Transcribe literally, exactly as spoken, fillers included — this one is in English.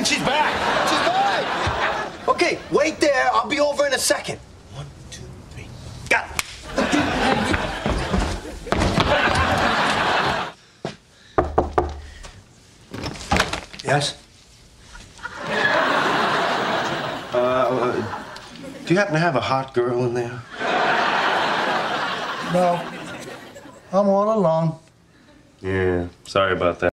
think she's back. She's back. Okay, wait there. I'll be over in a second. One, two, three. Got it. Yes? Uh, do you happen to have a hot girl in there? No. I'm all alone. Yeah, sorry about that.